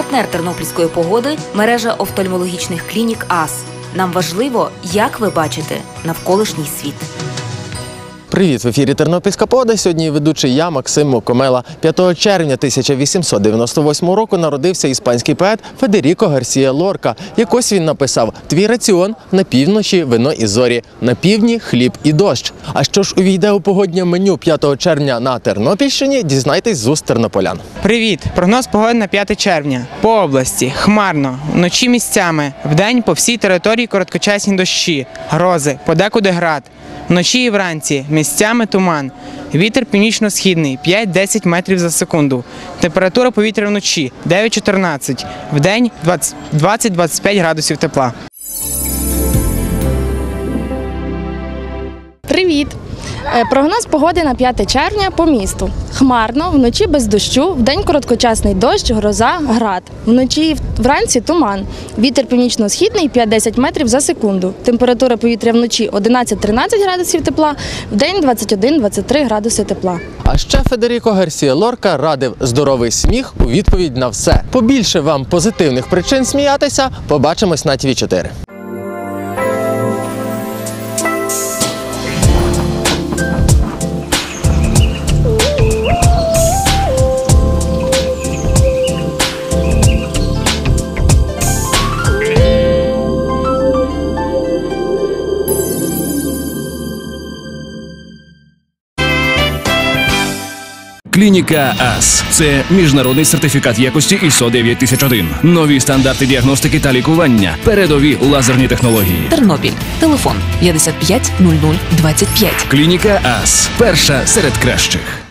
Партнер тернопільської погоди – мережа офтальмологічних клінік АС. Нам важливо, як ви бачите навколишній світ. Привіт! В ефірі «Тернопільська погода». Сьогодні ведучий я, Максим Мокомела. 5 червня 1898 року народився іспанський поет Федеріко Гарсія Лорка. Якось він написав: «Твій раціон – на півночі вино і зорі, на півдні – хліб і дощ». А що ж увійде у погоднє меню 5 червня на Тернопільщині, дізнайтесь з уст тернополян. Привіт! Прогноз погоди на 5 червня. По області хмарно, вночі місцями, вдень по всій території короткочасні дощі, грози, подекуди град. Вночі і вранці місцями туман. Вітер північно-східний 5-10 метрів за секунду. Температура повітря вночі 9-14, вдень 20-25 градусів тепла. Привіт! Прогноз погоди на 5 червня по місту. Хмарно, вночі без дощу, вдень короткочасний дощ, гроза, град. Вночі і вранці туман. Вітер північно-східний 5-10 метрів за секунду. Температура повітря вночі 11-13 градусів тепла, вдень 21-23 градуси тепла. А ще Федеріко Гарсія Лорка радив здоровий сміх у відповідь на все. Побільше вам позитивних причин сміятися, побачимось на ТВ4. Клініка АС – це міжнародний сертифікат якості ISO 9001. Нові стандарти діагностики та лікування. Передові лазерні технології. Тернопіль. Телефон 55 00 25. Клініка АС – перша серед кращих.